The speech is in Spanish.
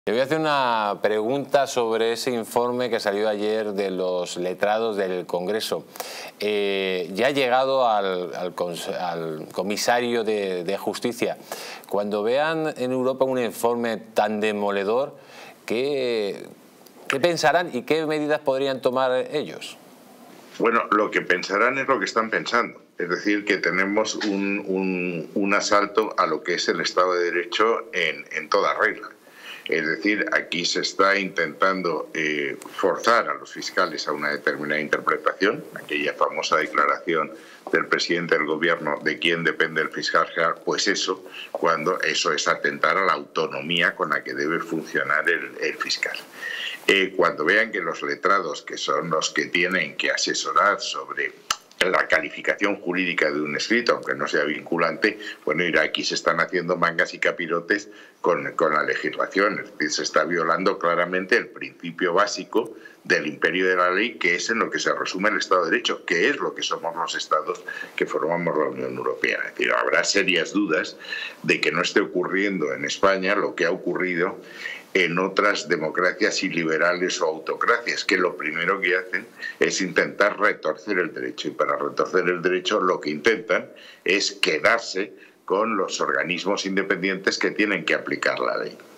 Te voy a hacer una pregunta sobre ese informe que salió ayer de los letrados del Congreso. Ya ha llegado al comisario de Justicia. Cuando vean en Europa un informe tan demoledor, ¿qué pensarán y qué medidas podrían tomar ellos? Bueno, lo que pensarán es lo que están pensando. Es decir, que tenemos un asalto a lo que es el Estado de Derecho en toda regla. Es decir, aquí se está intentando forzar a los fiscales a una determinada interpretación, aquella famosa declaración del presidente del gobierno de quién depende el fiscal general, pues eso, cuando eso es atentar a la autonomía con la que debe funcionar el fiscal. Cuando vean que los letrados, que son los que tienen que asesorar sobre la calificación jurídica de un escrito, aunque no sea vinculante, bueno, aquí se están haciendo mangas y capirotes con la legislación. Es decir, se está violando claramente el principio básico del imperio de la ley, que es en lo que se resume el Estado de Derecho, que es lo que somos los Estados que formamos la Unión Europea. Es decir, habrá serias dudas de que no esté ocurriendo en España lo que ha ocurrido en otras democracias iliberales o autocracias, que lo primero que hacen es intentar retorcer el derecho. Y para retorcer el derecho lo que intentan es quedarse con los organismos independientes que tienen que aplicar la ley.